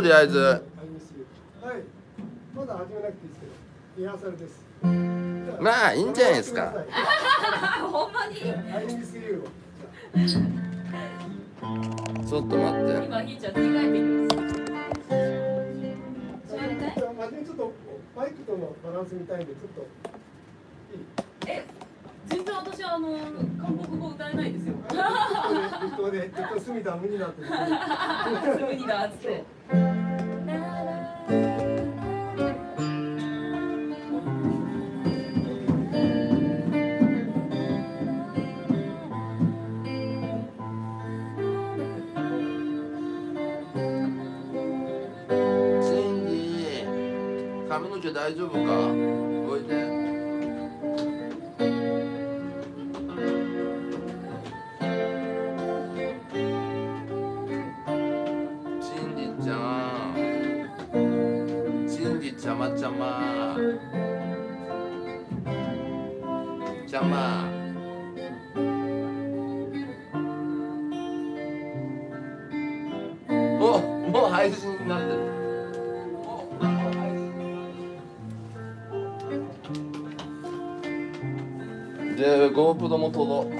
りあえず。 はい、まだ始めなくていいですけど、リハーサルです。 まあいいんじゃないですか。 ほんまに。 I miss you を。 ちょっと待って。 今ひーちゃん着替えてるんです。 ちょっとマイクとのバランスみたいんでちょっといい。 全然私韓国語歌えないですよ。 ずっと隅田無になってる。 隅にだっつって。 髪の毛大丈夫か？おいで。シンディちゃん。シンディちゃまちゃま。ちゃま。お、もう配信になってる。で、GoPro も撮ろう。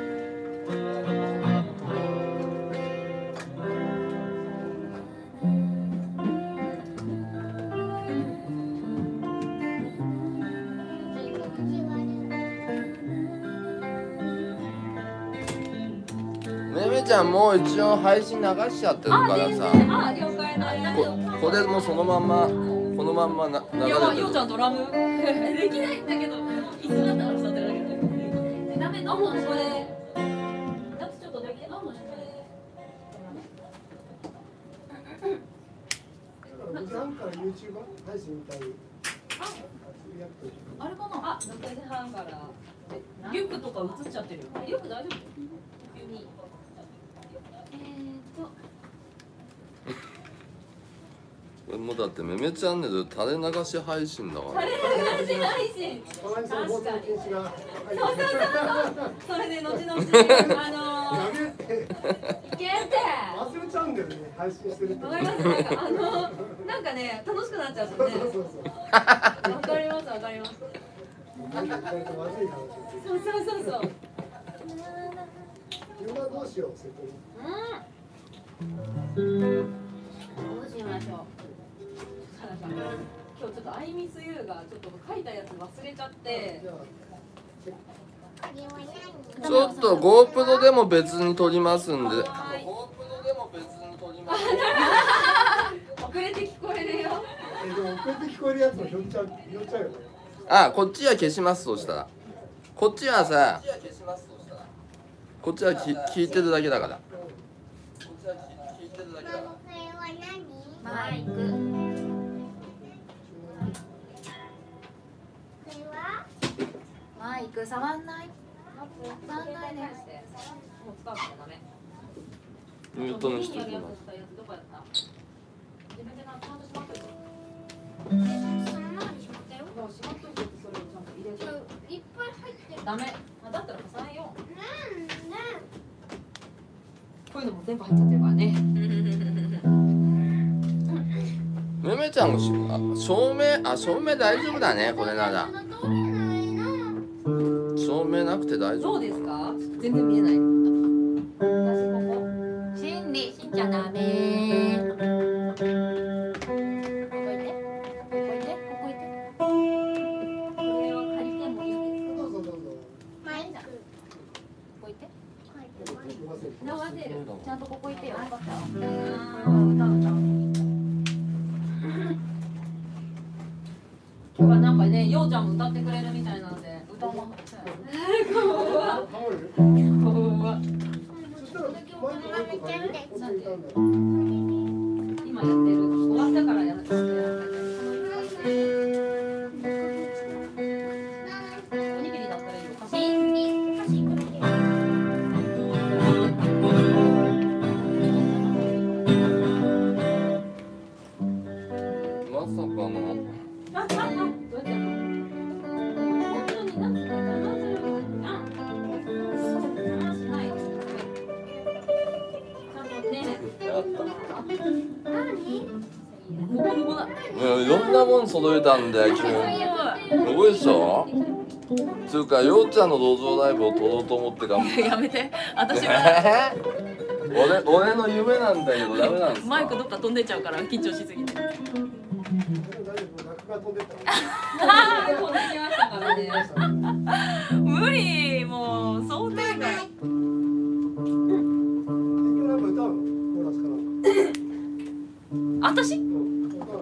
めめちゃんもう一応配信流しちゃってるからさ。これもそのまんま、このまんま流れてる。 ようちゃんドラムできないんだけど、いつだったら歌ってるだけで。ダメ、どんどんそれ。だってちょっとできて、どんどんそれ。 2時半から YouTuber 配信みたいに。 あれかな。6時半から。リュックとか映っちゃってる。リュック大丈夫？急に。 これもだってめめチャンネル垂れ流し配信だから。 垂れ流し配信。 確かに。そう。 それで後々 やめて。 いけって忘れちゃうんだよね、配信してるって。 わかります。なんかね、楽しくなっちゃうもんね。 そう。 わかります。 まずい話。 そう。 今どうしよう、瀬戸に。 どうしましょう。今日ちょっと「I miss you」がちょっと書いたやつ忘れちゃって。 ちょっと GoPro でも別に撮りますんで。GoPro でも別に撮ります。 遅れて聞こえるよ。 でも遅れて聞こえるやつも拾っちゃうよね。 あ、こっちは消します。そしたらこっちはさ、こっちは聞いてるだけだから。 マイク。マイク触んない。触んないで。もう使うからダメ。 ミュートにしておきます。 どこやった？自分でちゃんとしまっといて。 そのままにしまったよ。 もうしまっといて、それをちゃんと入れて。 いっぱい入ってる。 ダメ。だったら重ねよう。こういうのも全部入っちゃってるからね。 めめちゃんも照明大丈夫だね、これなら。照明なくて大丈夫。 どうですか？全然見えない。私ここ。心理しちゃダメ。ここいて。これは借りてもいいですか？ どうぞ。 マイク。 ここいて。 合わせる。ちゃんとここいてよ。歌今日はなんかね、ようちゃんも歌ってくれるみたいなので、歌も。今やってる。終わったからやって。おにぎりだったらいいよ。 まさかの。 何？ もこもこだ。 いろんなもん揃えたんだよ、急に。すごいでしょ。つうか、ようちゃんの道場ライブを撮ろうと思って頑張って。 やめて。私が俺の夢なんだけど、ダメなんですか。 マイクどっか飛んでっちゃうから緊張しすぎて。 大丈夫、落が飛んでった。 飛んできましたからね。無理、もう想定外。 今日なんか歌うの？コーラスかな。 私？ 歌って。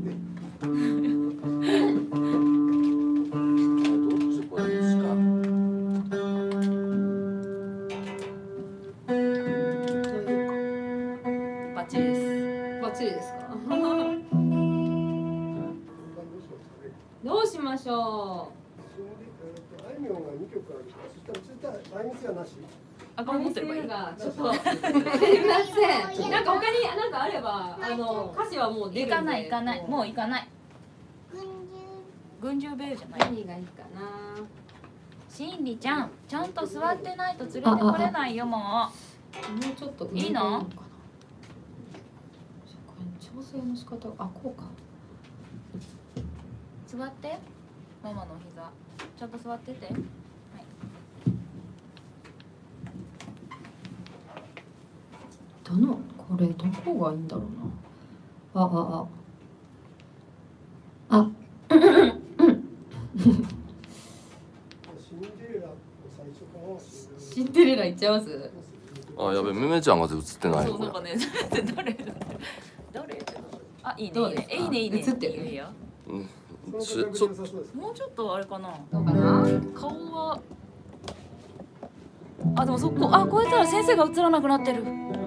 どっちこれですか。 バッチリです。バッチリですか。どうしましょう。 あいみょんが2曲あるから、そしたらラインスがなし。 あ、これ持ってればいい。ちょっと。すいません。なんか他になんかあれば、歌詞はもう出るんで。 行かない行かない、もう行かない。群衆ベルじゃない。 何がいいかな。 しんりちゃん、ちゃんと座ってないと連れてこれないよ、ももうちょっといいの？ 調整の仕方、あ、こうか。 う。座って。ママの膝。ちゃんと座ってて。はい。 これどこがいいんだろうな。あ。シンデレラ行っちゃいます。 あ、やべ、めめちゃんが映ってない。 そう、なんかね、誰？あ、いいね、いいね、いいね、いいね。 映ってる。 いいよ。 うん。 もうちょっとあれかな。 どうかな。 顔は。あ、でもそこ、あ、こうやったら先生が映らなくなってる。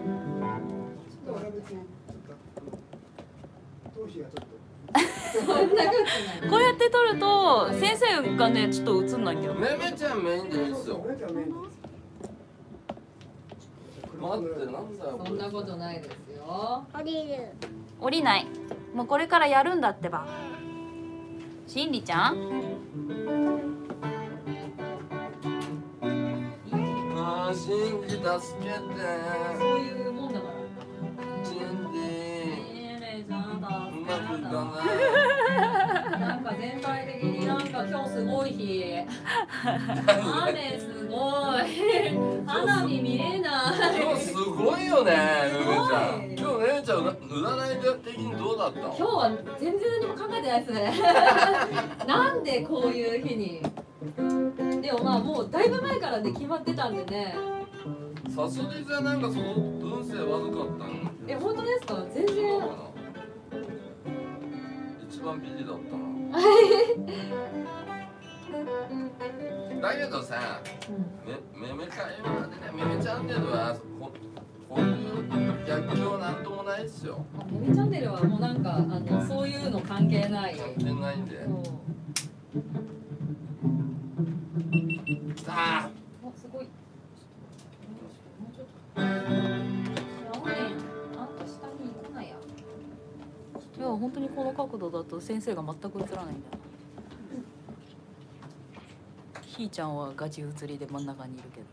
こうやって撮ると先生がねちょっと映んないんだよ。 めめちゃんメインでいいっすよ。待って、なんだよ。 そんなことないですよ。 降りる。 降りない。もうこれからやるんだってば。しんりちゃん。 あー、シンジ助けて。 そういうもんだから。 シンジ。 ちゃんと。 うまくいかない。 なんか全体的になんか今日すごい日。雨すごい。花火見れない。 今日すごいよね、めめちゃん。今日めめちゃん占い的にどうだった？ 今日は全然何も考えてないですね。なんでこういう日に。でもまあもうだいぶ前からね決まってたんでね。 さそり座なんかその運勢悪かったの？ 本当ですか？全然。 一番ビリだったな。だけどさ、めめちゃん今までね、めめチャンネルはこういう逆境なんともないっすよ。 めめチャンネルはもうなんかそういうの関係ない。 関係ないんで。さあ。 すごい。もうちょっと。あんた下に行かないや。 いや本当にこの角度だと先生が全く映らないんだよ。ひーちゃんはガチ映りで真ん中にいるけど。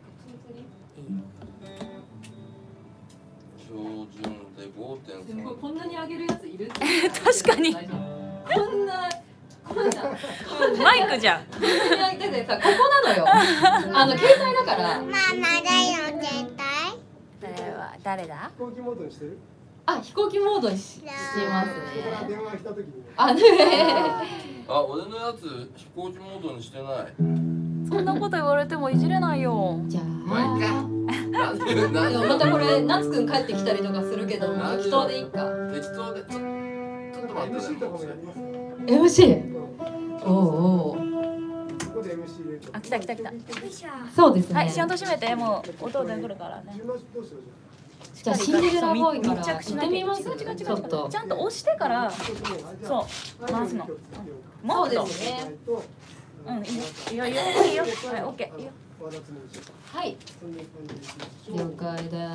標準で 5.3。 こんなに上げるやついる？ 確かに。 こんなマイクじゃん。 だってさここなのよ。携帯だから。 ママだよ絶対。 誰だ？ 飛行機モードにしてる？ あ、飛行機モードにしますね。 電話した時に。 あ、ね。 あ、俺のやつ飛行機モードにしてない。 そんなこと言われてもいじれないよ。 じゃあ。 まあいいか。 でもまたこれ夏くん帰ってきたりとかするけど適当でいいか。 適当でちょっと待って MC とかもやりますね。 MC。おお。 ここで MC 入れる。 あ、来た来た来た。 そうですね。 はい、ちゃんと閉めて、もう音で来るからね。 じゃあシンデレラボーイから密着しなきゃ行ってみます。 違う違う違うちょっとちゃんと押してからそう回すの。もっと。 ね。 うん、いいよいいよいいよ。はい、オッケー。いいよ。 はい。了解です。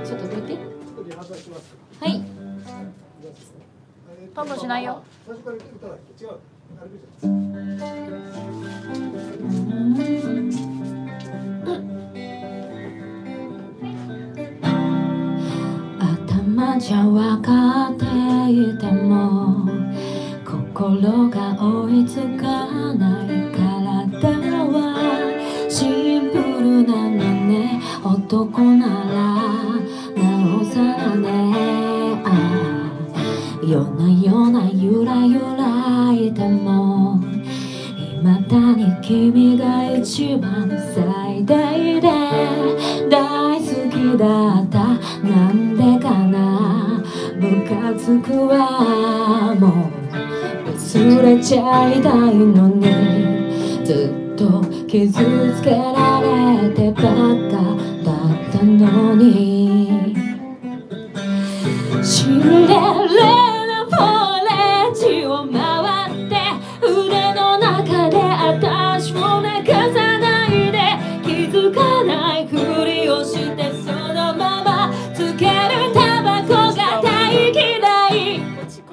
ちょっとどいて。はい。 パンしないよ。 最初から歌だっけ？違う。あれじゃん。 頭ちゃ分かっていても心が追いつかない体はシンプルなのね男ならなおさらね夜な夜なゆらゆらいても未だに君が一番最大で大好きだったなんでかなムカつくわもう忘れちゃいたいのにずっと傷つけられてばっかだったのにシンデレラポレジを回って腕の中で私を泣かさないで気づかないふりをしてそのままつけるタバコが大嫌い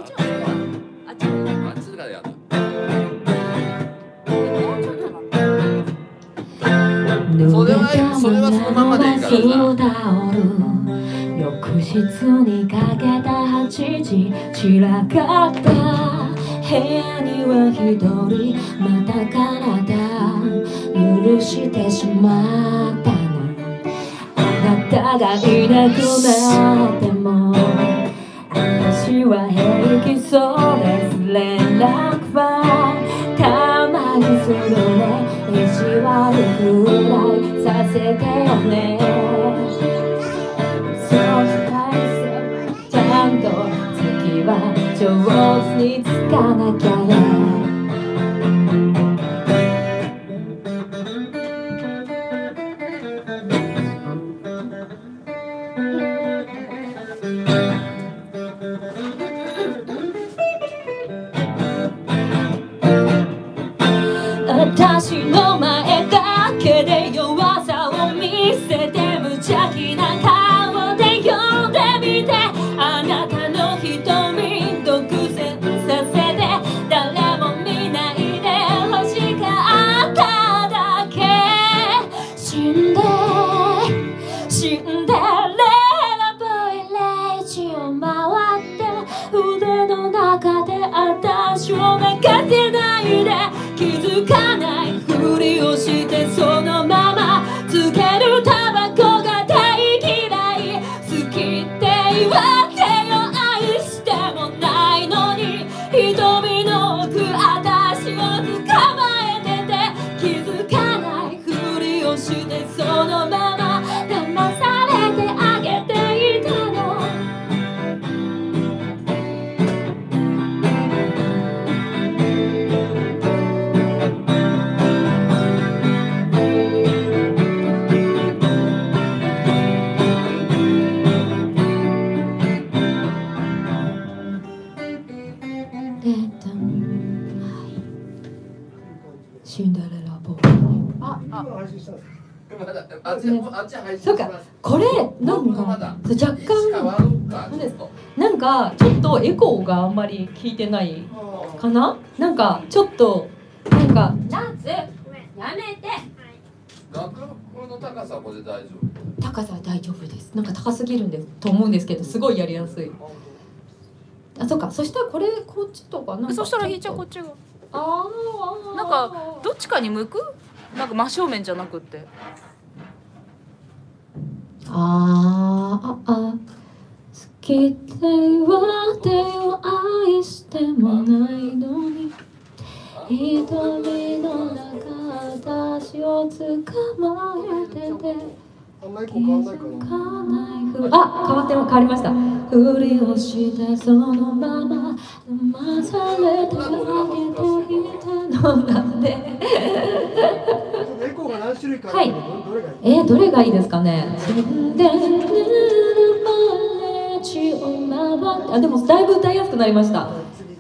それはそのままでいいからな。 浴室にかけた8時散らかった部屋には一人また体許してしまったのあなたがいなくなっても私は平気そうです連絡はたまにするね意地悪くらいさせてよねそうしたいさちゃんと次は上手につかなきゃね私の前だけで弱さを見せて無邪気な顔で呼んでみてあなたの瞳独占させて誰も見ないで欲しかっただけ死んでラボイレジを回って腕の中で私を泣かせないで気づかないふりをしてそのままつけるタバコが大嫌い好きって言われよ愛してもないのに瞳の奥私を捕まえてて気づかないふりをしてそのまま騙されてあげていたのシンデレラボーそうかこれなんか若干なんかちょっとエコーがあんまり効いてないかななんかちょっとなんかナツやめて楽譜の高さはこれで大丈夫高さは大丈夫ですなんか高すぎるんですと思うんですけどすごいやりやすいあそうかそしたらこれこっちとかなんかそしたらひーちゃんこっちがあなんかどっちかに向くなんか真正面じゃなくって好きって言われてよ愛してもないのに瞳の中私を捕まえてて気づかない変わりましたふりをしてそのまま騙されてあげていたのなんでエコーが何種類かはいどれがいいですかねでもだいぶ歌いやすくなりました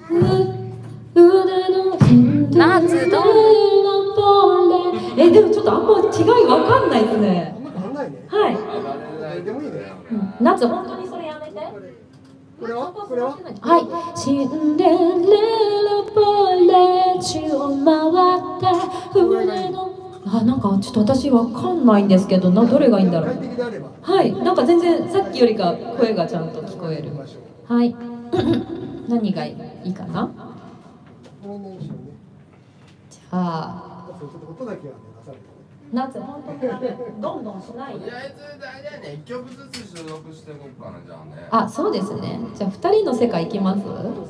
ナッツどうでもちょっとあんま違いわかんないですねはいでもいいね夏本当にそれやめてこれははいシンデレラポレジを回って船のなんかちょっと私わかんないんですけどどれがいいんだろうはいなんか全然さっきよりか声がちゃんと聞ここえる。はい。何がいいかな。 これね、じゃあ。 ちょっと音だけはね、出されて。 夏本当にどんどんしないで。 とりあえず大体ね、1曲ずつ収録していこうかな、じゃあね。 あ、そうですね。じゃあ2人の世界行きます。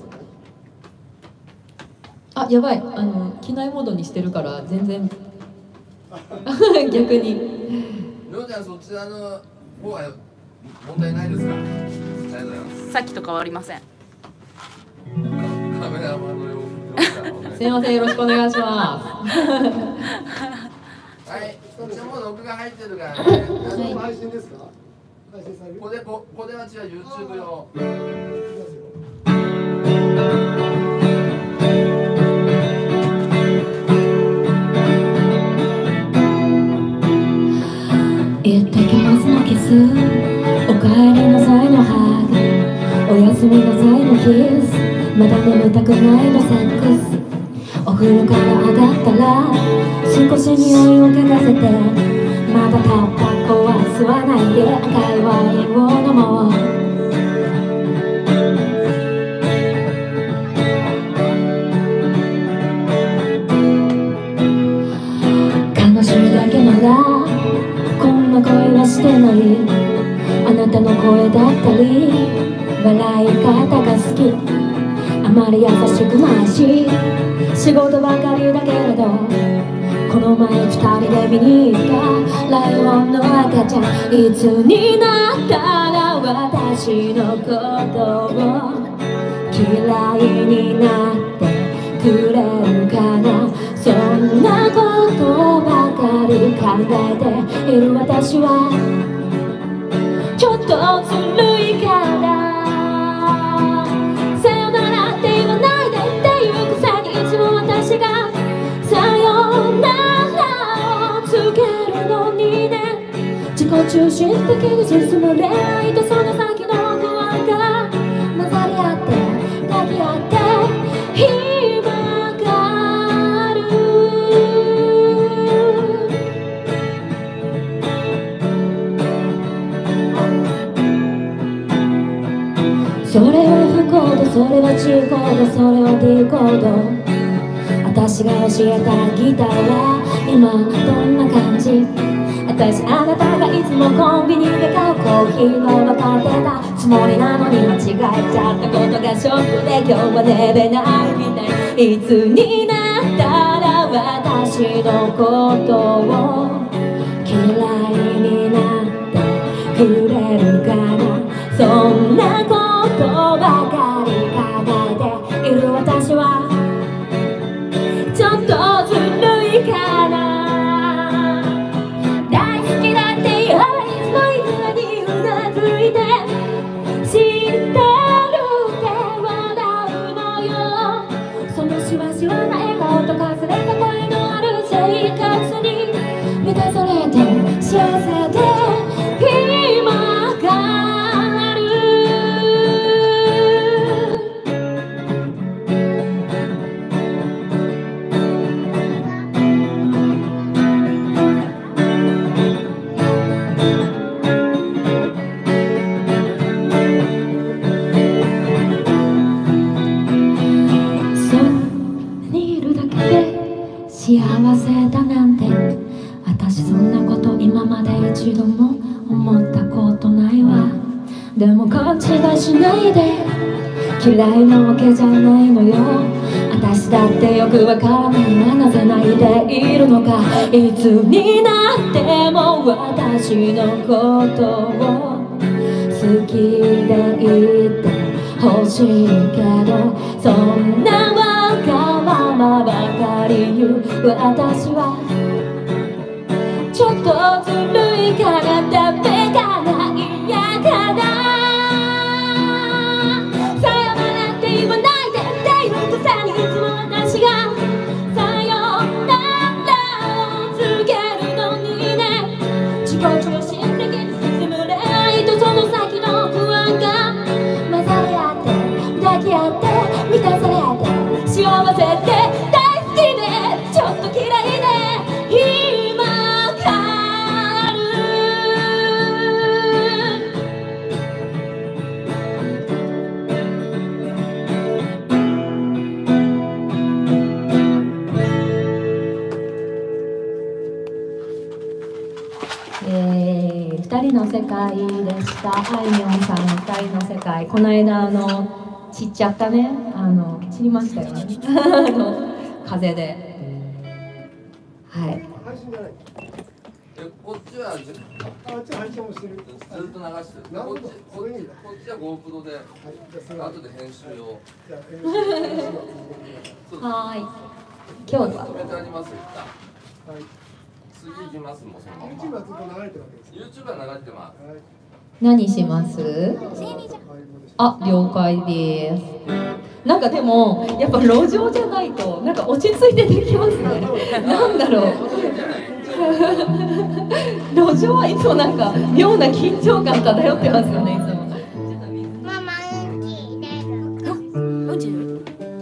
あ、やばい。機内モードにしてるから全然逆に。 りょうちゃん、そちらの方は問題ないですか？ありがとうございます。 さっきと変わりません。 カメラマンのように。 すいません、よろしくお願いします。 はい、一応もう録画入ってるからね。 配信ですか？配信される？ これは違う YouTube 用。 行ってきますのキス、お帰りなさいのハグ、おやすみなさいのキス、まだ眠たくないのセックス。お風呂から上がったら少し匂いを嗅がせて、まだタバコは吸わないで赤いワインを飲もう。悲しいだけならこんな声はしてない。あなたの声だったり笑い方が好き。あまり優しくないし仕事ばかりだけれど、この前2人で見に行ったライオンの赤ちゃん、いつになったら私のことを嫌いになってくれるかな。そんなことばかり考えている私はちょっとずるいから、さよならって言わないでっていうくせにいつも私がさよならを告げるのにね。自己中心的に進む恋愛とその先の不安が混ざり合って抱き合って今がある。それは不幸だ、それはGコード、それはDコード。私が教えたギターは今どんな感じ？私あなたがいつもコンビニで買うコーヒーを分かってたつもりなのに間違えちゃったことがショックで今日は寝れないみたい。いつになったら私のことを嫌いになってくれるかな。そんなことばかり考えている私はちょっとずるいから。大好きだって言われいつも言うにうなずいて、知ってるって笑うのよ。そのしわしわな笑顔とかすれた声のある生活に満たされて幸せで今がある。幸せだなんて私そんなこと今まで一度も思ったことないわ。でも勘違いしないで、嫌いなわけじゃないのよ。私だってよくわからないわ、なぜ泣いているのか。いつになっても私のことを好きでいて欲しいけど、そんなわがままばかり言う私はちょっとずるいからダメかな、嫌かな。さよならって言わないでって言うくせにいつも私がさよならを告げるのにね。自己中心的に進む恋愛とその先の不安が混ざり合って抱き合って満たされて幸せで大好きでちょっと嫌いで今がある。 でした。あいみょんさんの二人の世界。この間散っちゃったね。散りましたよね。風で。はい。 配信じゃない。 こっちはあっちは配信もしてる。 ずっと流してる。こっちは GoPro で後で編集を。 はい。今日は。 止めてありますよ。次行きますもん。 YouTube はずっと流れてるわけです。 YouTube は流れてます。 何します？あ、了解です。なんかでもやっぱ路上じゃないとなんか落ち着いてできますね。なんだろう。路上はいつもなんか妙な緊張感漂ってますよね。いつも。 ママうんち入れる。 うんちる？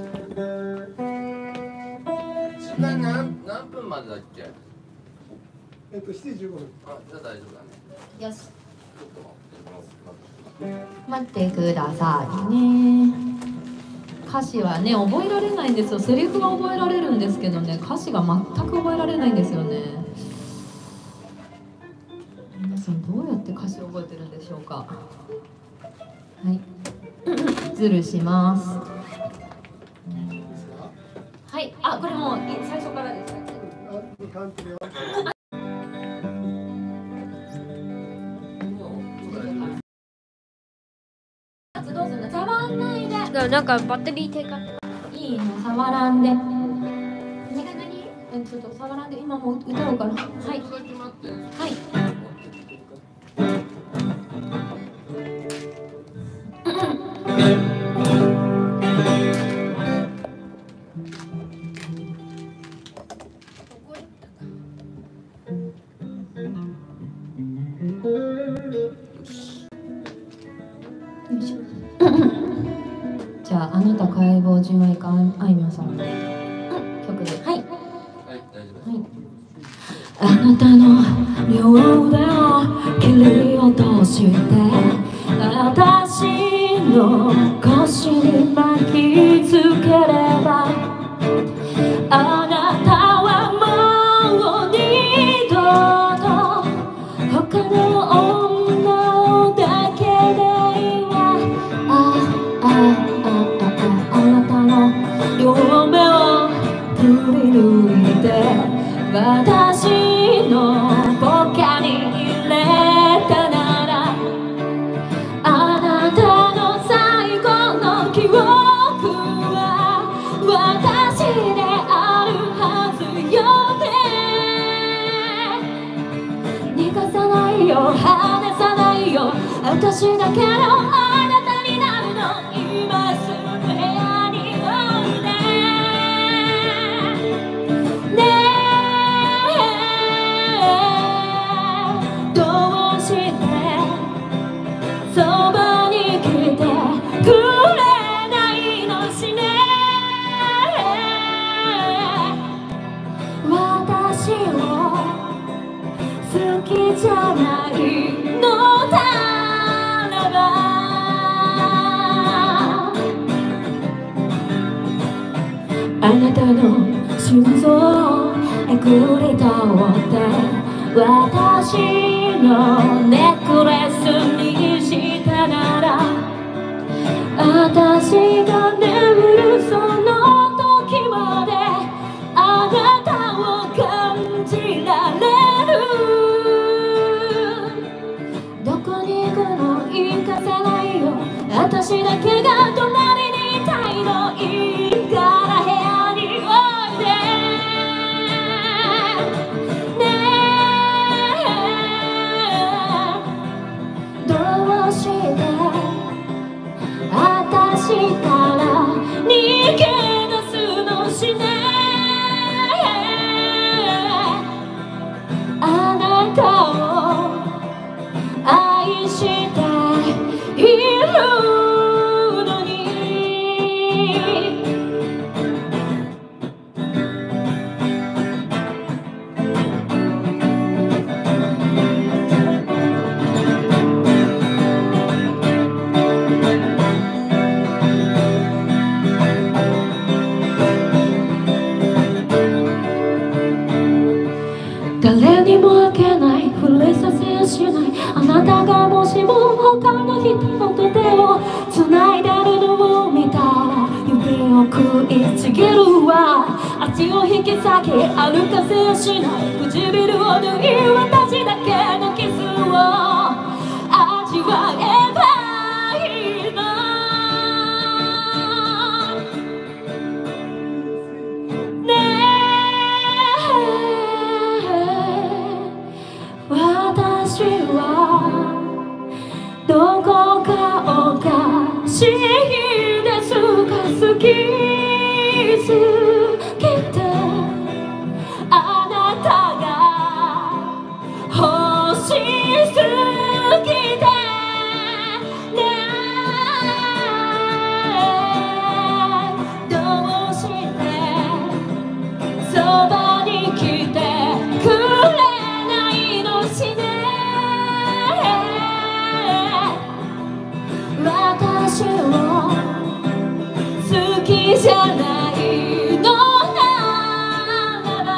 時間何分までだっけ 7時15分。 あ、じゃあ大丈夫だね。 よし。 ちょっと待ってくださいね。歌詞はね覚えられないんですよ。セリフは覚えられるんですけどね、歌詞が全く覚えられないんですよね。皆さんどうやって歌詞を覚えてるんでしょうか。はい。ズルします。はい。あ、これもう最初からです。 なんかバッテリー低下。 いいの触らんで。ちょっと触らんで今もう歌おうかな。はい。はい。じゃあ、あなた解剖純愛かあいみょんさんの曲で。はい。 はい、大丈夫。 はい。あなたの両手を切り落として私の腰に巻きつければあなたはもう二度と他の女を抱けないわ。あなたの両目を振り抜いて私のポケに入れたならあなたの最後の記憶は私であるはずよね。逃がさないよ離さないよ私だけのあなたになるの今すぐ部屋においでね。どうしてそばに来てくれないのしね。私を好きじゃないのだらばあなたの心臓をえぐり倒って私のネックレスにしたなら私が眠るその時まであなたを感じられる。どこに行くの行かせないよ私だけが隣にいたいのいいから部屋においでどうして私から人と手を繋いでるのを見たら指を食いちぎるわ。足を引き裂き歩かせやしない唇を縫い私だけのキスを味わえばいいの。ねえ私はどこかおかしいですか。好きすぎてあなたが欲しすぎてねどうしてそばに来てくれないのしね。私を好きじゃないのなら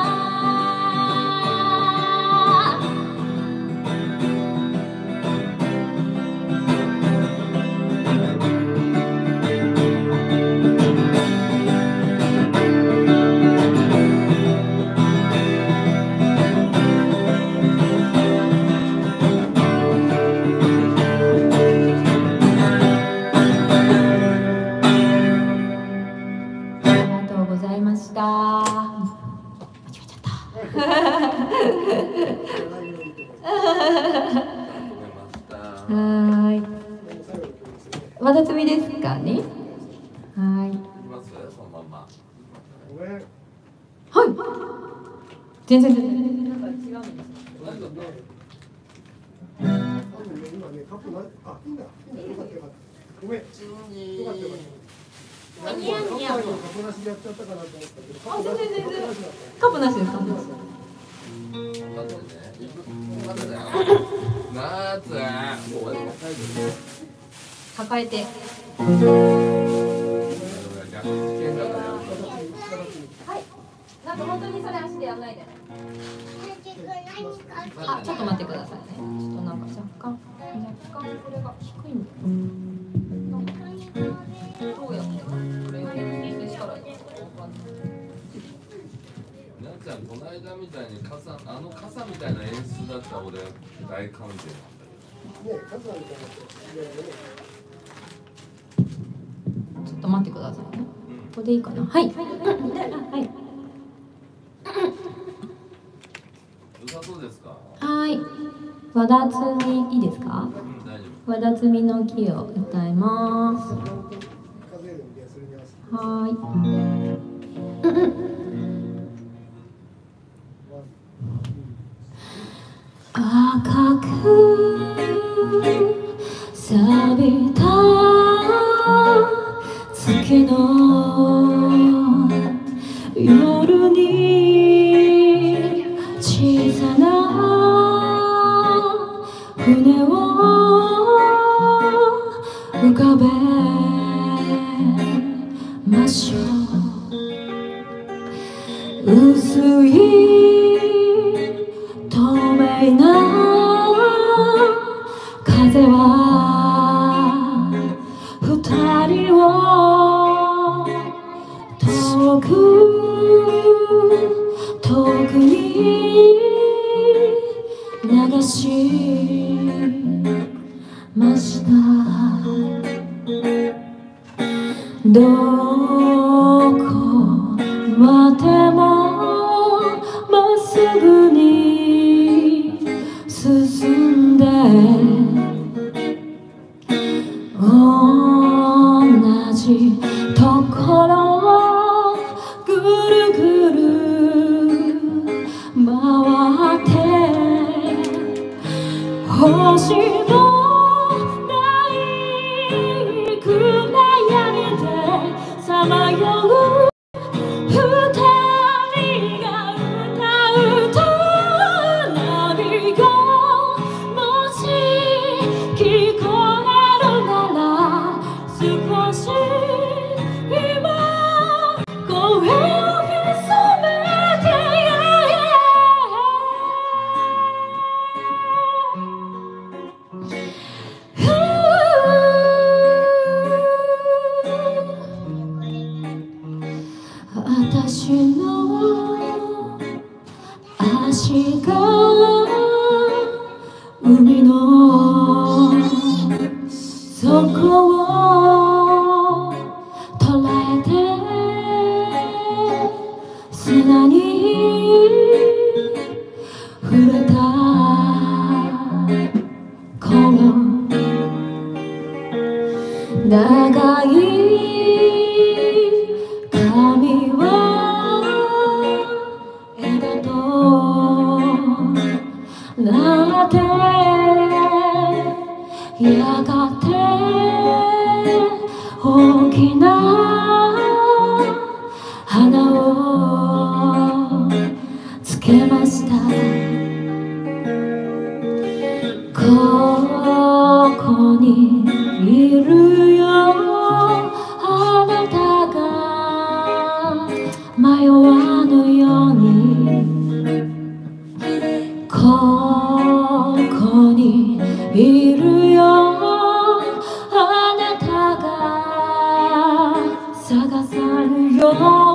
わだつみですかね。はい。 いきますそのまんま。 はい。全然。 今ねカップなあいいんだよかったよかった。ごめん。よかったよかった。カップなしでやっちゃったかなと思ったけど。 あ全然カップなしですか。抱えて。 はい。なんか本当にそれ足でやんないで。 あ、ちょっと待ってくださいね。ちょっとなんか若干これが低いんだよ。どうやってこれをしたらいいのかわかんない。 なっちゃんこの間みたいに傘みたいな演出だったら俺大歓迎なんだけど。ね傘みたいな。 ちょっと待ってくださいね。ここでいいかな。はい。はい。 良さそうですか。 はい。和田摘みいいですか。和田摘みの木を歌います。はい。赤く錆びた月の夜に小さな船を浮かべましょう。薄い透明な風は二人を遠くに流しました。どこまでもまっすぐに進んで同じところぐるぐる回って星のない暗闇でさまよう二人が歌うと波がもし聞こえるなら少し今声を潜めて私の足が海の底を捉えて砂に触れた頃長い髪は枝となってやがて大きな花をつけましたここにいるよあなたが迷わぬようにここにいるよあなたが探さぬよ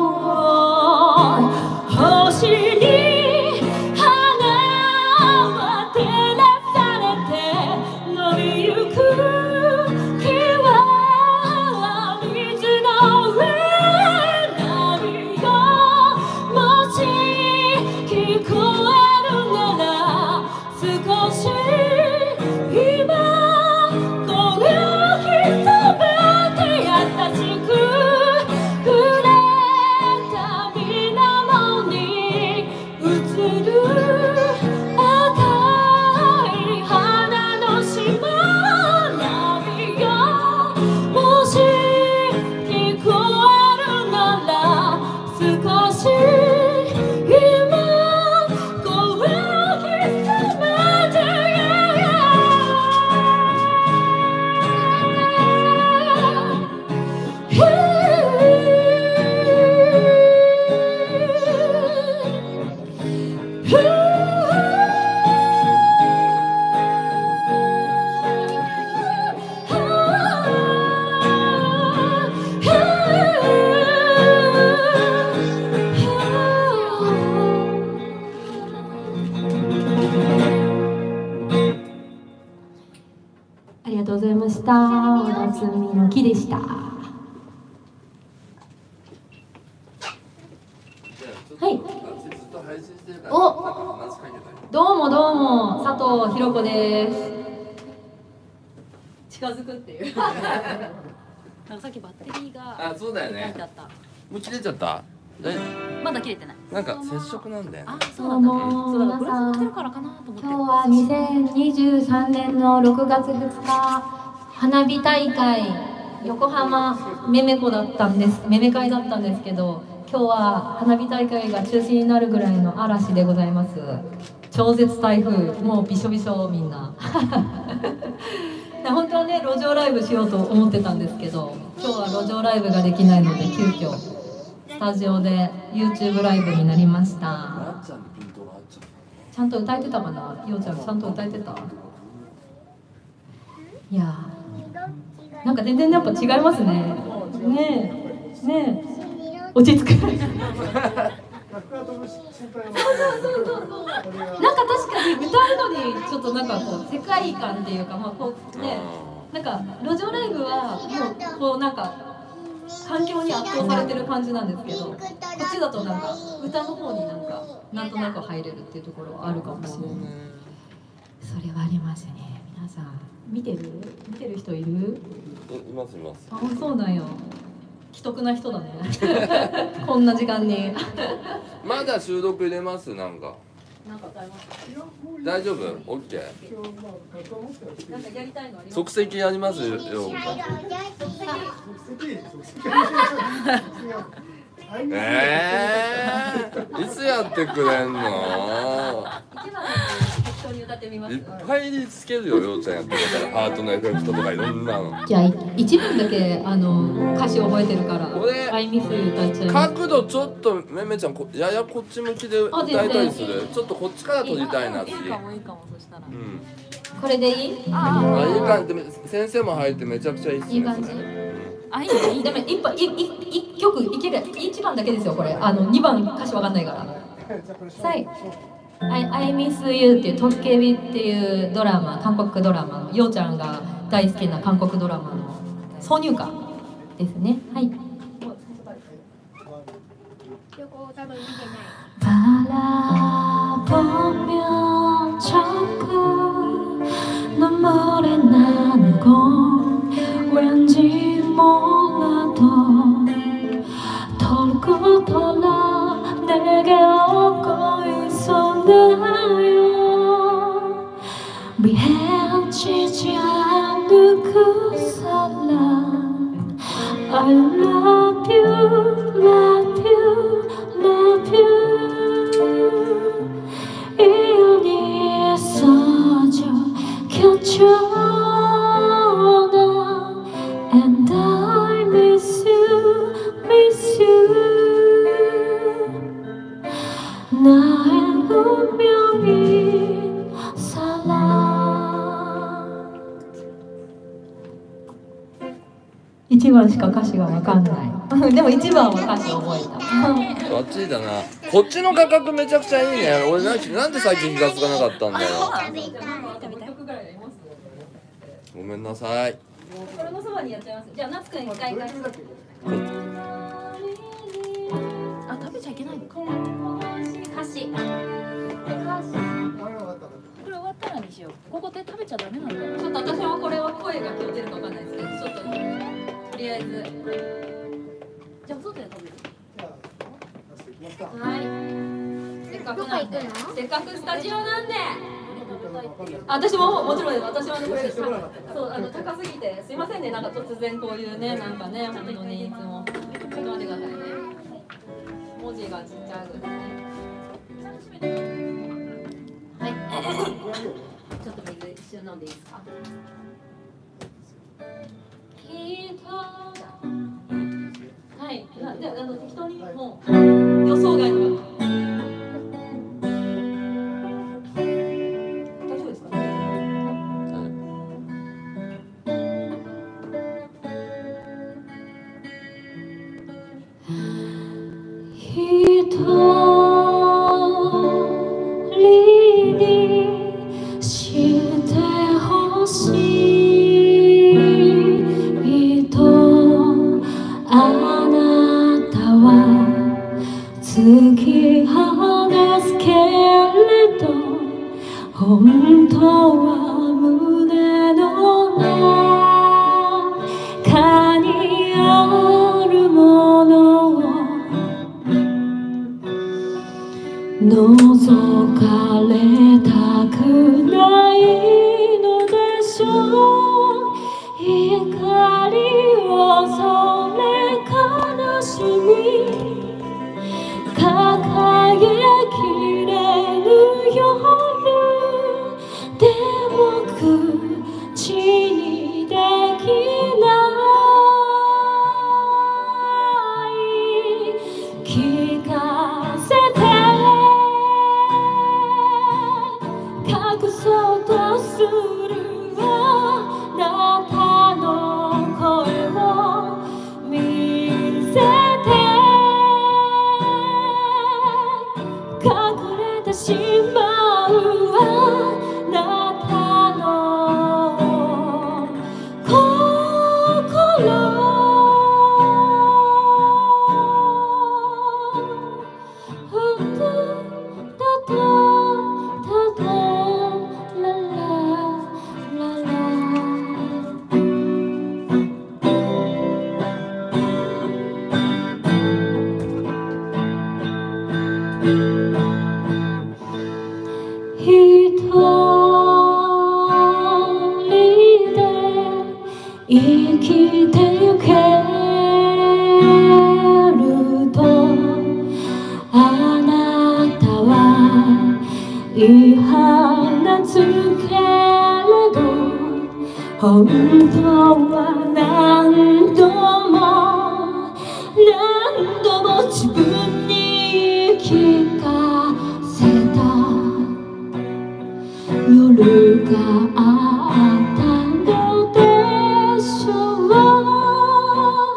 星に花は照らされて伸びゆく木は水の上波よもし聞こえるなら少し今この日そばで優しく触れた水面に映る赤い花の島波よもし聞こえるなら少し今この日そばでありがとうございました。小田摘みの木でした。はい。お、どうもどうも佐藤ひろ子です。 近づくっていうなんかさっきバッテリーがあ、そうだよね書いてあった。 もう切れちゃった？ まだ切れてない。 なんか接触なんだよね。 あ、そうなんだね。 どうもそうだからブラ皆さんウス着てるからかなと思って。 今日は2023年の6月2日花火大会横浜めめこだったんですめめ会だったんですけど今日は花火大会が中止になるぐらいの嵐でございます超絶台風もうびしょびしょみんな本当はね路上ライブしようと思ってたんですけど今日は路上ライブができないので急遽スタジオで YouTube ライブになりました。ちゃんと歌えてたかな、ようちゃんちゃんと歌えてた。いやー、なんか全然やっぱ違いますね。ねえ、ねえ、落ち着く。なんか確かに歌うのにちょっとなんかこう世界観っていうかまあこうね、なんか路上ライブはもうこうなんか。環境に圧倒されてる感じなんですけどこっちだとなんか歌の方になんとなく入れるっていうところはあるかもしれないそれはありますね皆さん見てる人いるいますいますあ、そうなんよ奇特な人だねこんな時間にまだ収録入れますなんか歌いますか？ 大丈夫 OK なんかやりたいのありますか？ 即席やりますよいつやってくれんの一番適当に歌ってみます。 いっぱいにつけるよようちゃんやってたからハートのエフェクトとかいろんなのじゃあ一文だけ歌詞覚えてるからこれアイミス歌っちゃいます角度ちょっとめめちゃんややこっち向きで歌いたりするちょっとこっちから撮りたいな次いいかもそしたら。 これでいい？ あいい感じで先生も入ってめちゃくちゃいいっすねいい感じこれあ、いいね、いいね。 でも一曲いける。1番だけですよこれ。2番歌詞わかんないから。はい。I Miss You っていうトッケビっていうドラマ、韓国ドラマのようちゃんが大好きな韓国ドラマの挿入歌ですね。はい。바라보며 자꾸 눈물이 나는 건 왠지 몰라도 돌고 돌아 내게 오고 있었나요. 미해지지 않는 그 사람 I love you, love you, love you. 이연이 써져 겹쳐나 And I miss you, miss you. 나의 운명인 사람. 1番しか歌詞が分かんないでも1番は歌詞覚えたバッチリだな。こっちの価格めちゃくちゃいいね。俺なんで最近気がつかなかったんだよ。ごめんなさい。 これのそばにやっちゃいます。じゃあ夏くん一回あ、食べちゃいけないのか。 歌詞これ終わったらにしよう。ここで食べちゃダメなんだよ。 ちょっと私はこれは声が聞いてるかわかんないですけど、ちょっととりあえずじゃあ外で食べる。 はい。せっかくなんで、せっかくスタジオなんで。私ももちろん私はこれそう高すぎてすいませんね、なんか突然こういうね、なんかね、本当にいつもちょっと待ってくださいね。文字がちっちゃいですね。はい。ちょっと水一緒飲んでいいですか。はい。じゃあ適当にもう予想外の。突き放すけれど本当は胸の中にあるものを覗かれたくないのでしょう。光をそれ悲しみ輝きれる夜でも口にできない聞かせて隠そうとするあなたの声を見せて隠れてしまうあなたの心生きてゆけるとあなたは言い放つけれど本当は何度も自分に聞かせた夜があったのでしょう。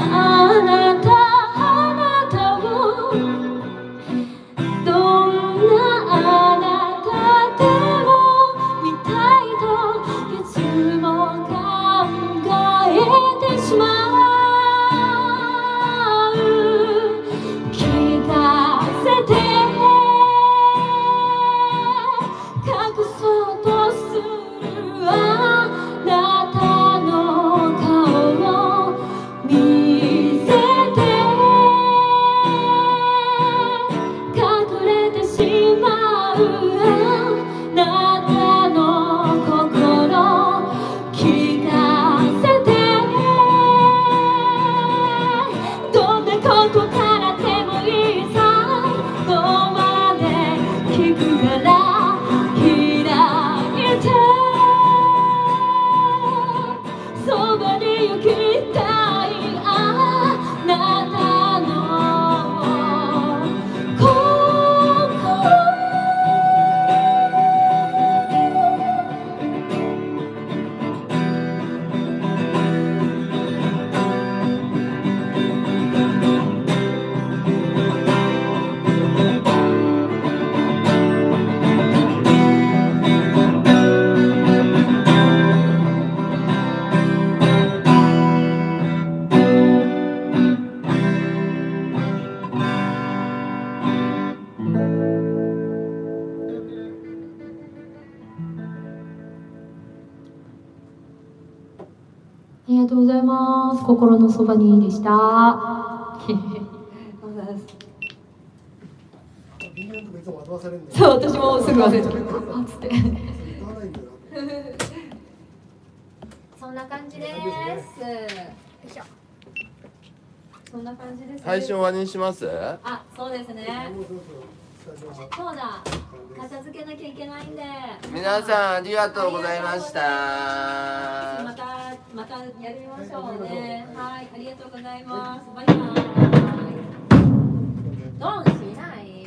ありがとうございます。心のそばにでした。そう、私もすぐ忘れちゃう。あっつって。 そんな感じです。よいしょ。そんな感じです。 配信終わりにします？ あ、そうですね。そうだ。片付けなきゃいけないんで。 皆さんありがとうございました。 またやりましょうね。はい、ありがとうございます。バイバイ。ドンしない。